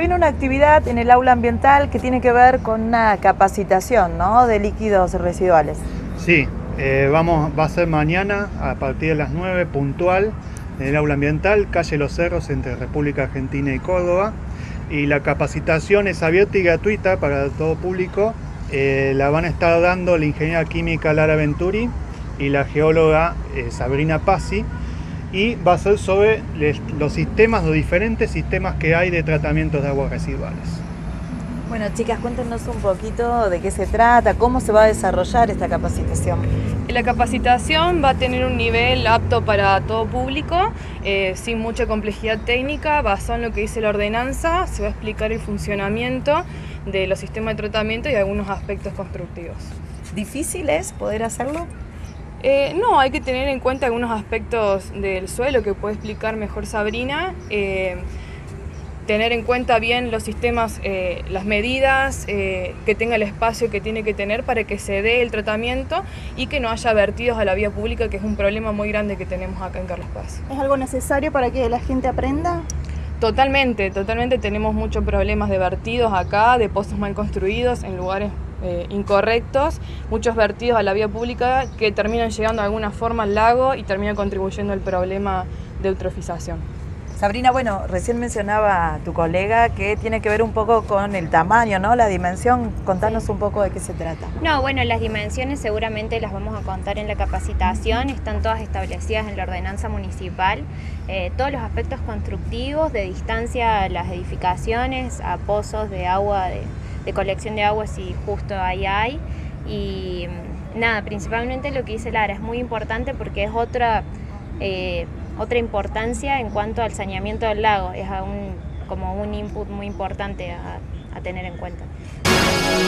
viene una actividad en el aula ambiental que tiene que ver con una capacitación, ¿no?, de líquidos residuales. Sí, va a ser mañana a partir de las 9 puntual en el aula ambiental, calle Los Cerros, entre República Argentina y Córdoba. Y la capacitación es abierta y gratuita para todo público. La van a estar dando la ingeniera química Lara Venturi y la geóloga Sabrina Pazzi. Y va a ser sobre los diferentes sistemas que hay de tratamiento de aguas residuales. Bueno, chicas, cuéntenos un poquito de qué se trata, cómo se va a desarrollar esta capacitación. La capacitación va a tener un nivel apto para todo público, sin mucha complejidad técnica, basado en lo que dice la ordenanza. Se va a explicar el funcionamiento de los sistemas de tratamiento y algunos aspectos constructivos. ¿Difícil es poder hacerlo? No, hay que tener en cuenta algunos aspectos del suelo que puede explicar mejor Sabrina. Tener en cuenta bien los sistemas, las medidas, que tenga el espacio que tiene que tener para que se dé el tratamiento y que no haya vertidos a la vía pública, que es un problema muy grande que tenemos acá en Carlos Paz. ¿Es algo necesario para que la gente aprenda? Totalmente, tenemos muchos problemas de vertidos acá, de pozos mal construidos en lugares incorrectos, muchos vertidos a la vía pública que terminan llegando de alguna forma al lago y terminan contribuyendo al problema de eutrofización. Sabrina, bueno, recién mencionaba tu colega que tiene que ver un poco con el tamaño, ¿no?, la dimensión. Contanos un poco de qué se trata. No, bueno, las dimensiones seguramente las vamos a contar en la capacitación, están todas establecidas en la ordenanza municipal. Todos los aspectos constructivos, de distancia a las edificaciones, a pozos de agua, de colección de agua si justo ahí hay. Y nada, principalmente lo que dice Lara es muy importante porque es otra importancia en cuanto al saneamiento del lago, es como un input muy importante a tener en cuenta.